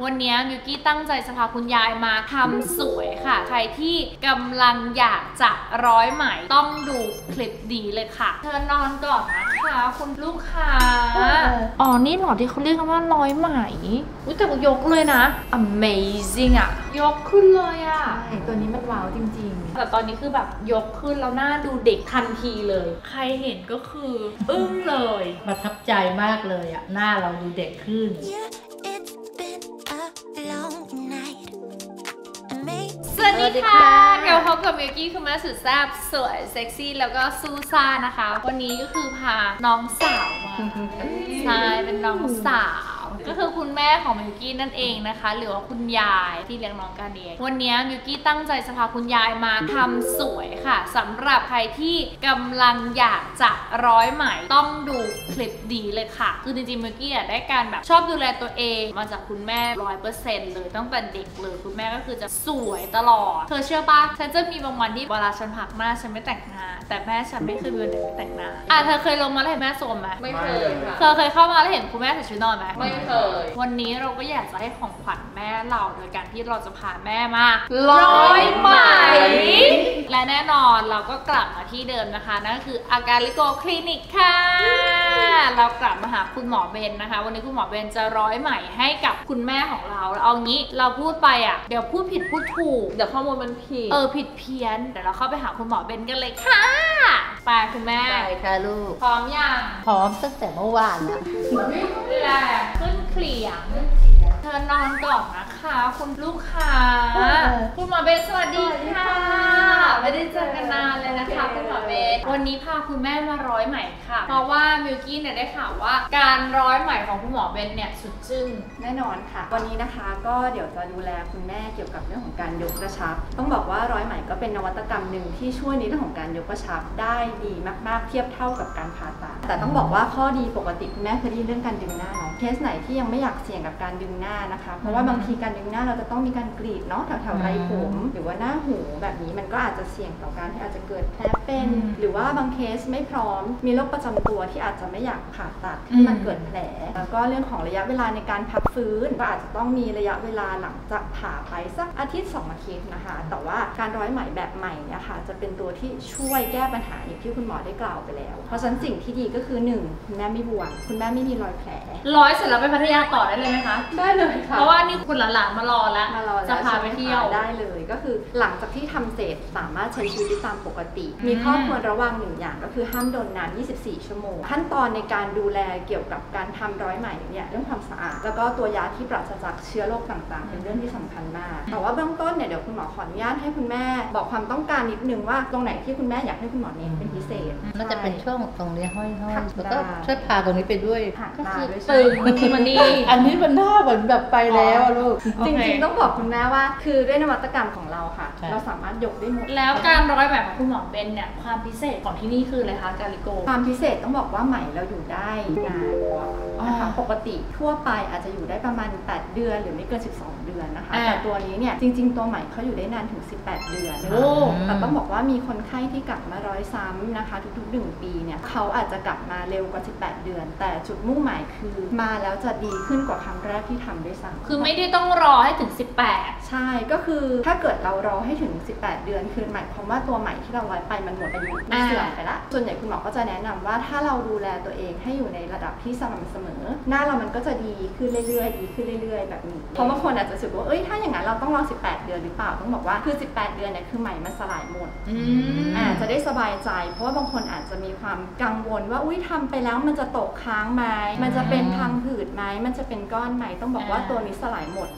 วันนี้มิวกี้ตั้งใจจะพาคุณยายมาทำสวยค่ะใครที่กำลังอยากจะร้อยไหมต้องดูคลิปดีเลยค่ะเชิญนอนก่อนนะคะคุณลูกค้าอ๋อนี่หรอที่เขาเรียกกันว่าร้อยไหมอุ้ยแต่ยกเลยนะ amazing อะยกขึ้นเลยอะใช่ตัวนี้มันว้าวจริงๆแต่ตอนนี้คือแบบยกขึ้นแล้วหน้าดูเด็กทันทีเลยใครเห็นก็คืออึ้งเลยประทับใจมากเลยอะหน้าเราดูเด็กขึ้นสวัสดีค่ะเดี๋ยวพบกับมิวกี้คือแม่สุดแซ่บสวยเซ็กซี่แล้วก็ซูซ่านะคะวันนี้ก็คือพาน้องสาวมาใช่เป็นน้องสาวก็คือคุณแม่ของมิวกี้นั่นเองนะคะหรือว่าคุณยายที่เลี้ยงน้องกันเองวันนี้มิวกี้ตั้งใจจะพาคุณยายมาทำสวยค่ะสำหรับใครที่กำลังอยากจะร้อยไหมต้องดูคลิปดีเลยค่ะคือจริงๆมิวกี้ได้การแบบชอบดูแลตัวเองมาจากคุณแม่ 100% เลยตั้งแต่เด็กเลยคุณแม่ก็คือจะสวยตลอดเธอเชื่อปะฉันจะมีบางวันที่เวลาฉันพักหน้าฉันไม่แต่งหน้าแต่แม่ฉันไม่เคยมีวันไหนไม่แต่งหน้าเธอเคยลงมาแล้วเห็นแม่โซมไหมไม่เคยค่ะเธอเคยเข้ามาแล้วเห็นคุณแม่ใส่ชุดนอนไหมไม่เคยวันนี้เราก็อยากจะให้ของขวัญแม่เราโดยการที่เราจะพาแม่มาร้อยไหมและแน่นอนเราก็กลับมาที่เดิมนะคะนั่นก็คืออาการลิโกคลินิกค่ะเรากลับมาหาคุณหมอเบนนะคะวันนี้คุณหมอเบนจะร้อยไหมให้กับคุณแม่ของเราแล้วเอางี้เราพูดไปเดี๋ยวพูดผิดพูดถูกเดี๋ยวข้อมูลมันผิดผิดเพี้ยนเดี๋ยวเราเข้าไปหาคุณหมอเบนกันเลยค่ะไปคุณแม่ไปค่ะลูกพร้อมยังพร้อมตั้งแต่เมื่อวานละแรงขึ้นเคลียงเธอนอนก่อนนะคะคุณลูกค้าคุณหมอเบนสวัสดีค่ะไม่ได้เจอกันนานเลยนะคะคุณหมอเบนวันนี้พาคุณแม่มาร้อยไหมค่ะเพราะว่ามิวกี้เนี่ยได้ข่าวว่าการร้อยไหมของคุณหมอเบนเนี่ยสุดจึ้งแน่นอนค่ะวันนี้นะคะก็เดี๋ยวจะดูแลคุณแม่เกี่ยวกับเรื่องของการยกกระชับต้องบอกว่าร้อยไหมก็เป็นนวัตกรรมหนึ่งที่ช่วยในเรื่องของการยกกระชับได้ดีมากๆเทียบเท่ากับการผ่าตัดแต่ต้องบอกว่าข้อดีปกติคุณแม่เคยได้ยินเรื่องการดึงหน้าเนาะเคสไหนที่ยังไม่อยากเสี่ยงกับการดึงหน้านะคะเพราะว่าบางทีการดึงหน้าเราจะต้องมีการกรีดเนาะแถวๆไรผมหรือว่าหน้าหูแบบนี้มันก็อาจจะเสี่ยงต่อการที่อาจจะเกิดแผลเป็นหรือว่าบางเคสไม่พร้อมมีโรคประจำตัวที่อาจจะไม่อยากผ่าตัดที่มันเกิดแผลแล้วก็เรื่องของระยะเวลาในการพักฟื้นก็อาจจะต้องมีระยะเวลาหลังจากผ่าไปสักอาทิตย์2 อาทิตย์นะคะแต่ว่าการร้อยไหมแบบใหม่เนี่ยค่ะจะเป็นตัวที่ช่วยแก้ปัญหาอย่างที่คุณหมอได้กล่าวไปแล้วเพราะฉะนั้นสิ่งที่ดีก็คือ1คุณแม่ไม่บวมคุณแม่ไม่มีรอยแผลร้อยเสร็จแล้วไปพัทยาต่อได้เลยไหมคะได้เลยค่ะเพราะว่านี่คุณหลานๆมารอแล้วจะพาไปเที่ยวได้เลยก็คือหลังจากที่ทำเสร็จสามารถใช้ชีวิตได้ตามปกติมีข้อควรระวัง1 อย่างก็คือห้ามโดนนาน24 ชั่วโมงขั้นตอนในการดูแลเกี่ยวกับการทำร้อยไหมเนี่ยเรื่องความสะอาดแล้วก็ตัวยาที่ปราศจากเชื้อโรคต่างๆเป็นเรื่องที่สำคัญมากแต่ว่าเบื้องต้นเนี่ยเดี๋ยวคุณหมอขออนุญาตให้คุณแม่บอกความต้องการนิดนึงว่าตรงไหนที่คุณแม่อยากให้คุณหมอเน้นเป็นพิเศษน่าจะเป็นช่วงตรงนี้ห้อยๆแล้วก็ช่วยพาตรงนี้ไปด้วยก็คือตึงมันดีอันนี้มันหน้าเหมือนแบบไปแล้วลูกจริงๆต้องบอกคุณแม่ว่าคือด้วยนวัตกรรมของเราค่ะเราสามารถยกได้หมดแล้วการร้อยไหมของคุณหมอเบนเนี่ยความพิเศษของที่นี่คืออะไรคะการลิโกความพิเศษต้องบอกว่าไหมเราอยู่ได้นานกว่านะคะปกติทั่วไปอาจจะอยู่ได้ประมาณ8 เดือนหรือไม่เกิน12 เดือนนะคะแต่ตัวนี้เนี่ยจริงๆตัวไหมเขาอยู่ได้นานถึง18 เดือนแต่ต้องบอกว่ามีคนไข้ที่กลับมาร้อยซ้ำนะคะทุกๆ1 ปีเนี่ยเขาอาจจะกลับมาเร็วกว่า18 เดือนแต่จุดมุ่งหมายคือมาแล้วจะดีขึ้นกว่าครั้งแรกที่ทำด้วยซ้ำคือไม่ได้ต้องรอให้ถึง18 ใช่ก็คือถ้าเกิดเรารอให้ถึง18 เดือนคือหมายความว่าตัวไหมที่เราร้อยไปมันหมดอายุมันเสื่อมไปละส่วนใหญ่คุณหมอก็จะแนะนำว่าถ้าเราดูแลตัวเองให้อยู่ในระดับที่สม่ำเสมอหน้าเรามันก็จะดีขึ้นเรื่อยๆดีขึ้นเรื่อยๆแบบนี้เพราะบางคนอาจจะรู้สึกว่าถ้าอย่างนั้นเราต้องรอ18 เดือนหรือเปล่าต้องบอกว่าคือ18 เดือนเนี่ยคือไหมมันสลายหมดจะได้สบายใจเพราะว่าบางคนอาจจะมีความกังวลว่าทำไปแล้วมันจะตกค้างไหมมันจะเป็นพังผืดไหมมันจะเป็นก้อนไหมต้องบอกว่าตัวนี้สลายหมด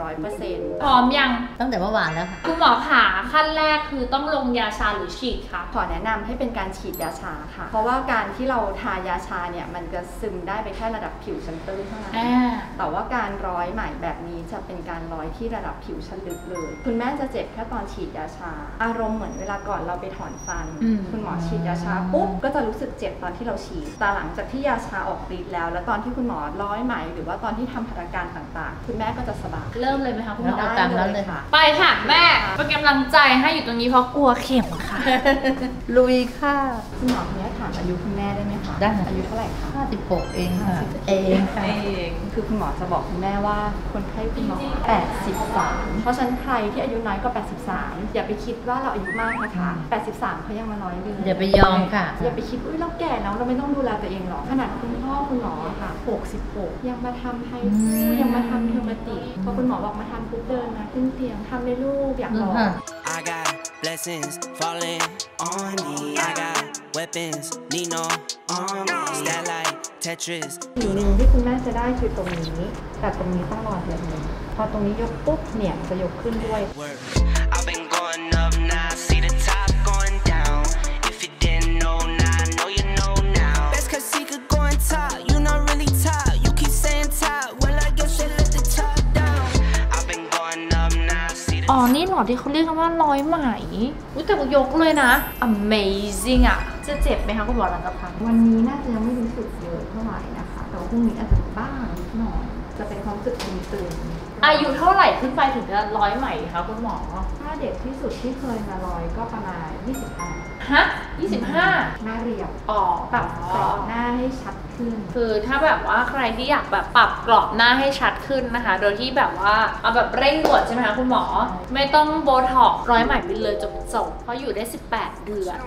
100% พร้อมยังตั้งแต่เมื่อวานแล้วค่ะคุณหมอขาขั้นแรกคือต้องลงยาชาหรือฉีดคะขอแนะนำให้เป็นการฉีดยาชาค่ะเพราะว่าการที่เราทายาชาเนี่ยมันจะซึมได้ไปแค่ระดับผิวชั้นตื้นเท่านั้นแต่ว่าการร้อยไหมแบบนี้จะเป็นการร้อยที่ระดับผิวชั้นลึกเลยคุณแม่จะเจ็บแค่ตอนฉีดยาชาอารมณ์เหมือนเวลาก่อนเราไปถอนฟันคุณหมอฉีดยาชาปุ๊บก็จะรู้สึกเจ็บตอนที่เราฉีดแต่หลังจากที่ยาชาออกฤทธิ์แล้วตอนที่คุณหมอร้อยไหมหรือว่าตอนที่ทำหัตถการต่างๆคุณแม่ก็จะสบายเริ่มเลยไหมคะคุณหมอตามนั้นเลยค่ะไปค่ะแม่เป็นกำลังใจให้อยู่ตรงนี้เพราะกลัวเข็มค่ะลุยค่ะคุณหมอเนี่ยถถามอายุคุณแม่ได้ไหมคะได้อายุเท่าไหร่คะ 56เองค่ะคือคุณหมอจะบอกคุณแม่ว่าคนไข้คุณหมอ83เพราะฉะนั้นใครที่อายุน้อยกว่า83อย่าไปคิดว่าเราอายุมากนะคะ83เขายังมา100เลยอย่าไปยอมค่ะอย่าไปคิดเราแก่แล้วเราไม่ต้องดูแลตัวเองหรอกขนาดคุณพ่อคุณหมอค่ะ66ยังมาทำไฮยังมาทำเทอร์มาติกพอคุณหมอบอกมาทำปุ๊บเดินนะขึ้นเตียงทำเลยลูกอยากลอง Blessings falling on me. I got weapons, need no army. Stat like Tetris. สิ่งหนึ่งที่คุณแม่จะได้คือตรงนี้แต่ตรงนี้ต้องรอเดือนนึงพอตรงนี้ยกปุ๊บเนี่ยจะยกขึ้นด้วย I've been going up now, see the top going down. If you didn't know now, I know you know now. Best cause he could go on top, you not really top. You keep saying top, well I guess you let the top down. I've been going up now, see the อ๋อนี่หรอที่เขาเรียกกันว่าร้อยไหมอุ้ยแต่ยกเลยนะ Amazing อ่ะจะเจ็บไหมคะคุณหมอหลังจากทำวันนี้น่าจะยังไม่รู้สึกเยอะเท่าไหร่นะคะแต่ว่าพรุ่งนี้อาจจะบ้างนิดหน่อยจะเป็นความรู้สึกตึงๆอายุเท่าไหร่ขึ้นไปถึงจะร้อยไหมคะคุณหมอถ้าเด็กที่สุดที่เคยมาร้อยก็ประมาณ25 ฮะ25 หน้าเรียบปรับกรอบหน้าให้ชัดขึ้นคือถ้าแบบว่าใครที่อยากแบบปรับกรอบหน้าให้ชัดขึ้นนะคะโดยที่แบบว่าเอาแบบเร่งด่วนใช่ไหมคะคุณหมอไม่ต้องโบท็อกซ์ร้อยไหมไปเลยจบเพราะอยู่ได้18 เดือน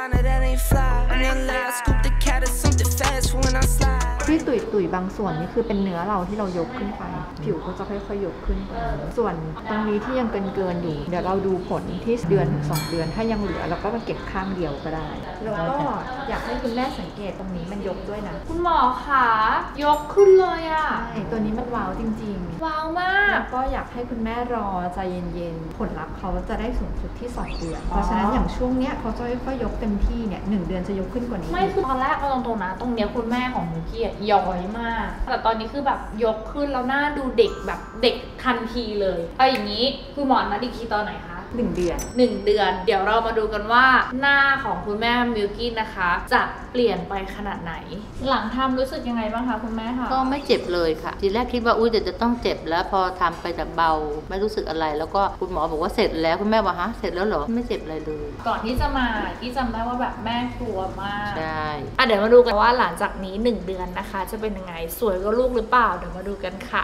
ที่ตุยบางส่วนนี่คือเป็นเนื้อเราที่เรายกขึ้นไปผิวก็จะค่อยๆยกขึ้นไปส่วนตรงนี้ที่ยังเกินอยู่เดี๋ยวเราดูผลที่เดือนถึง2 เดือนถ้ายังเหลือเราก็มาเก็บข้างเดียวก็ได้แล้วก็อยากให้คุณแม่สังเกตตรงนี้มันยกด้วยนะคุณหมอคะยกขึ้นเลยอ่ะใช่ตัวนี้มันว้าวจริงๆว้าวมากแล้วก็อยากให้คุณแม่รอใจเย็นๆผลลัพธ์เขาจะได้สูงสุดที่2 เดือนเพราะฉะนั้นอย่างช่วงเนี้ยเขาจะค่อยๆยกเต็มที่เนี่ย1 เดือนจะยกขึ้นกว่านี้ไม่คือตอนแรกเอาตรงๆนะตรงเนี้ยคุณแม่ของหนูเกียรติย้อยมากแต่ตอนนี้คือแบบยกขึ้นแล้วหน้าดูเด็กแบบเด็กทันทีเลยเอาอย่างนี้คุณหมอนัดอีกทีตอนไหนคะ 1 เดือน 1 เดือนเดี๋ยวเรามาดูกันว่าหน้าของคุณแม่มิลกี้นะคะจะเปลี่ยนไปขนาดไหนหลังทำรู้สึกยังไงบ้างคะคุณแม่คะก็ไม่เจ็บเลยค่ะทีแรกคิดว่าเดี๋ยวจะต้องเจ็บแล้วพอทำไปแต่เบาไม่รู้สึกอะไรแล้วก็คุณหมอบอกว่าเสร็จแล้วคุณแม่บอกฮะเสร็จแล้วเหรอไม่เจ็บอะไรเลยก่อนที่จะมาที่จำได้ว่าแบบแม่กลัวมากใช่เดี๋ยวมาดูกันว่าหลังจากนี้1 เดือนนะคะจะเป็นยังไงสวยก็ลูกหรือเปล่าเดี๋ยวมาดูกันค่ะ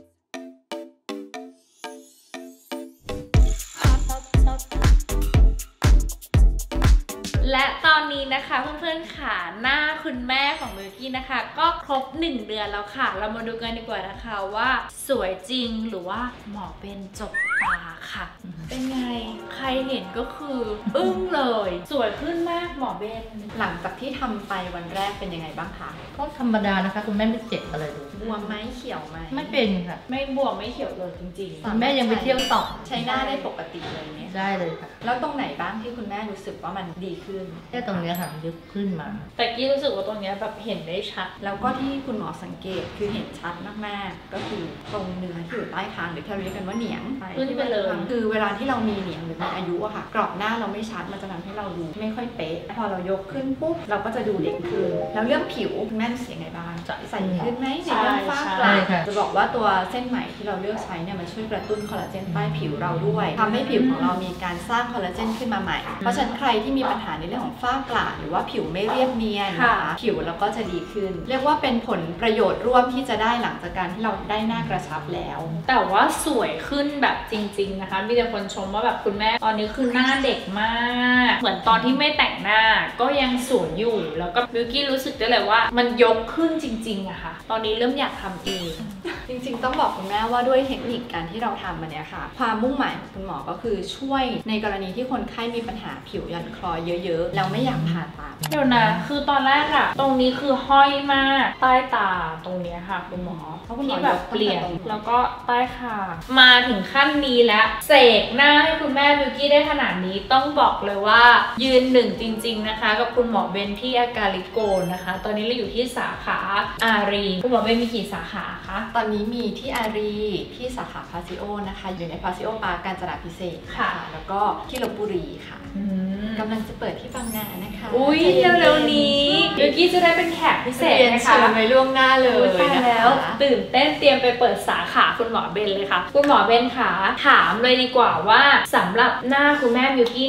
และตอนนี้นะคะเพื่อนๆค่ะหน้าคุณแม่ของมิลกี้นะคะก็ครบ1 เดือนแล้วค่ะเรามาดูกันดีกว่านะคะว่าสวยจริงหรือว่าหมอเป็นจบตาค่ะเป็นไงใครเห็นก็คืออึ้งเลยสวยขึ้นมากหมอเบนหลังจากที่ทำไปวันแรกเป็นยังไงบ้างคะก็ธรรมดานะคะคุณแม่ไม่เจ็บอะไรเลยบวมไหมเขียวไหมไม่เป็นค่ะไม่บวมไม่เขียวเลยจริงๆแม่ยังไปเที่ยวต่อใช้หน้าได้ปกติเลยเนี่ยได้เลยค่ะแล้วตรงไหนบ้างที่คุณแม่รู้สึกว่ามันดีขึ้นแค่ตรงนี้ค่ะยกขึ้นมาแต่กี้รู้สึกว่าตรงนี้แบบเห็นได้ชัดแล้วก็ที่คุณหมอสังเกตคือเห็นชัดมากๆก็คือตรงเนื้อที่อยู่ใต้คางหรือที่เราเรียกกันว่าเหนียงขึ้นไปเลยคือเวลาที่เรามีเหนียงหรือมีอายุอะค่ะกรอบหน้าเราไม่ชัดมันจะทำให้เราดูไม่ค่อยเป๊ะพอเรายกขึ้นปุ๊บเราก็จะดูเด็กขึ้นแล้วเรื่องผิวคุณแม่รู้สึกยังไงบ้างใส่ขึ้นไหมในเรื่องฝ้ากระจะบอกว่าตัวเส้นไหมที่เราเลือกใช้เนี่ยมันช่วยกระตุ้นคอลลาเจนใต้ผิวเราด้วยทำให้ผิวของเรามีการสร้างคอลลาเจนขึ้นมาใหม่เพราะฉะนั้นใครที่มีปัญหาในเรื่องของฝ้ากระหรือว่าผิวไม่เรียบเนียนนะคะผิวเราก็จะดีขึ้นเรียกว่าเป็นผลประโยชน์ร่วมที่จะได้หลังจากการที่เราได้หน้ากระชับแล้วแต่ว่าสวยขึ้นแบบจริงๆนะคะมีแต่คนชมว่าแบบคุณแม่ตอนนี้คือหน้าเด็กมากเหมือนตอนที่ไม่แต่งหน้าก็ยังสวยอยู่แล้วก็มิลกี้รู้สึกได้เลยว่ามันยกขึ้นจริงๆอะค่ะตอนนี้เริ่มอยากทำเองจริงๆต้องบอกคุณแม่ว่าด้วยเทคนิคการที่เราทำมันเนี่ยค่ะความมุ่งหมายของคุณหมอก็คือช่วยในกรณีที่คนไข้มีปัญหาผิวหย่อนคล้อยเยอะๆแล้วไม่อยากผ่าตัดเดี๋ยวนะคือตอนแรกอะตรงนี้คือห้อยมากใต้ตาตรงนี้ค่ะคุณหมอที่แบบเปลี่ยนแล้วก็ใต้คางมาถึงขั้นนี้แล้วเสกหน้าให้คุณแม่มิลกี้ได้ขนาดนี้ต้องบอกเลยว่ายืน1จริงๆนะคะกับคุณหมอเบนที่อาการลิโกนะคะตอนนี้เราอยู่ที่สาขาอารีคุณหมอเบนมีกี่สาขาคะตอนนี้มีที่อารีที่สาขาพาซิโอนะคะอยู่ในพาซิโอปาร์คกาญจนาภิเษกค่ะแล้วก็ที่ลพบุรีค่ะกำลังจะเปิดที่บางนานะคะอุ้ยเร็วๆนี้มิลกี้จะได้เป็นแขกพิเศษนะคะไปล่วงหน้าเลยแล้วตื่นเต้นเตรียมไปเปิดสาขาคุณหมอเบนเลยค่ะคุณหมอเบนค่ะถามเลยดีกว่าว่าสำหรับหน้าคุณแม่มิลกี้เนี่ยท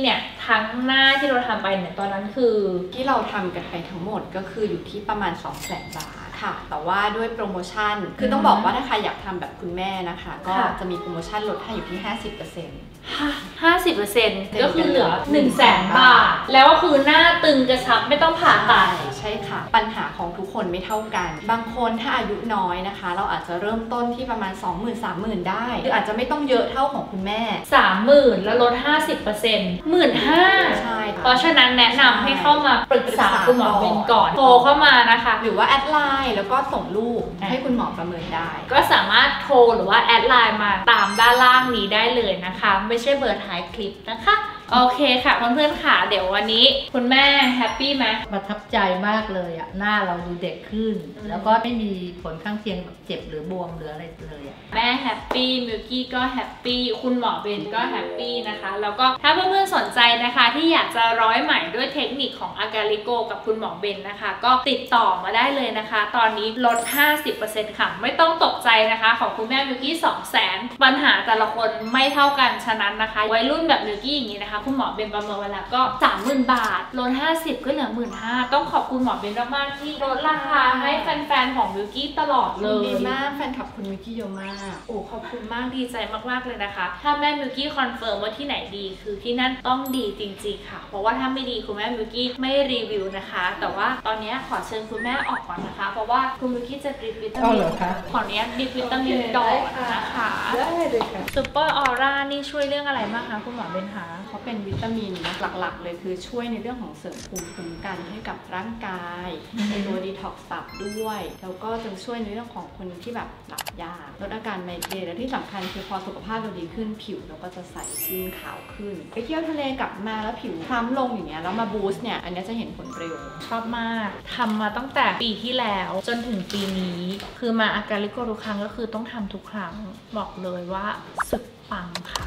รั้งหน้าที่เราทำไปเนี่ยตอนนั้นคือที่เราทำกันไปทั้งหมดก็คืออยู่ที่ประมาณ 200,000 บาทค่ะแต่ว่าด้วยโปรโมชั่นคือต้องบอกว่าถ้าใครอยากทำแบบคุณแม่นะคะก็จะมีโปรโมชั่นลดให้อยู่ที่ 50% 50% ก็คือเหลือ 100,000 บาทแล้วก็คือหน้าตึงกระชับไม่ต้องผ่าตัดใช่ค่ะปัญหาของทุกคนไม่เท่ากันบางคนถ้าอายุน้อยนะคะเราอาจจะเริ่มต้นที่ประมาณ 20,000-30,000 ได้หรืออาจจะไม่ต้องเยอะเท่าของคุณแม่ 30,000 แล้วลด 50% 15,000 ใช่ค่ะเพราะฉะนั้นแนะนำให้เข้ามาปรึกษาคุณหมอเบนก่อนโทรเข้ามานะคะหรือว่าแอดไลน์แล้วก็ส่งรูปให้คุณหมอประเมินได้ก็สามารถโทรหรือว่าแอดไลน์มาตามด้านล่างนี้ได้เลยนะคะไม่ใช่เบอร์ท้ายคลิปนะคะโอเคค่ะเพื่อนๆค่ะเดี๋ยววันนี้คุณแม่แฮปปี้ไหมประทับใจมากเลยอ่ะหน้าเราดูเด็กขึ้นแล้วก็ไม่มีผลข้างเคียงแบบเจ็บหรือบวมหรืออะไรเลยแม่แฮปปี้มิลกี้ก็แฮปปี้คุณหมอเบนก็แฮปปี้นะคะแล้วก็ถ้าเพื่อนๆสนใจนะคะที่อยากจะร้อยไหมด้วยเทคนิคของอากาลิโกกับคุณหมอเบนนะคะก็ติดต่อมาได้เลยนะคะตอนนี้ลด 50% ค่ะไม่ต้องตกใจนะคะของคุณแม่มิลกี้ 200,000 ปัญหาแต่ละคนไม่เท่ากันฉะนั้นนะคะวัยรุ่นแบบมิลกี้อย่างนี้นะคะคุณหมอเบนประเมินเวลาก็ 30,000 บาทลด 50 ก็เหลือ 15,000 ต้องขอบคุณหมอเบนมากๆที่ลดราคาให้แฟนๆของมิลกี้ตลอดเลยดีมากแฟนคลับคุณมิลกี้เยอะมากโอ้ขอบคุณมากดีใจมากๆเลยนะคะถ้าแม่มิลกี้คอนเฟิร์มว่าที่ไหนดีคือที่นั่นต้องดีจริงๆค่ะเพราะว่าถ้าไม่ดีคุณแม่มิลกี้ไม่รีวิวนะคะแต่ว่าตอนนี้ขอเชิญคุณแม่ออกก่อนนะคะเพราะว่าคุณมิลกี้จะดริปวิตามินขออนุญาตดริปวิตามินก่อนนะคะได้เลยค่ะซูเปอร์ออร่านี่ช่วยเรื่องอะไรบ้างคะคุณหมอเบนคะเขาเป็นวิตามินนะหลักๆเลยคือช่วยในเรื่องของเสริมภูมิคุ้มกันให้กับร่างกายเป็นตัวดีท็อกซ์ตับด้วยแล้วก็จะช่วยในเรื่องของคนที่แบบหลับยากลดอาการไมเกรนและที่สำคัญคือพอสุขภาพเราดีขึ้นผิวเราก็จะใสขึ้นขาวขึ้นไปเที่ยวทะเลกลับมาแล้วผิวคล้ำลงอย่างเงี้ยแล้วมาบูสต์เนี่ยอันนี้จะเห็นผลเร็วชอบมากทำมาตั้งแต่ปีที่แล้วจนถึงปีนี้คือมาอากาลิโกทุกครั้งก็คือต้องทำทุกครั้งบอกเลยว่าสุดปังค่ะ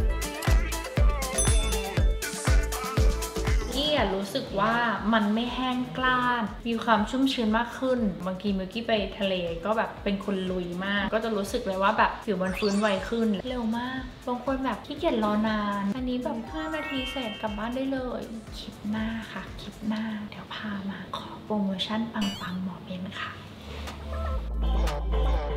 รู้สึกว่ามันไม่แห้งกร้านมีความชุ่มชื้นมากขึ้นบางทีมิลกี้ไปทะเลก็แบบเป็นคนลุยมากก็จะรู้สึกเลยว่าแบบผิวมันฟื้นไวขึ้นเร็วมากบางคนแบบขี้เกียจรอนานอันนี้แบบ5 นาทีเสร็จกลับบ้านได้เลยคลิปหน้าค่ะคลิปหน้าเดี๋ยวพามาขอโปรโมชั่นปังๆหมอเบนค่ะ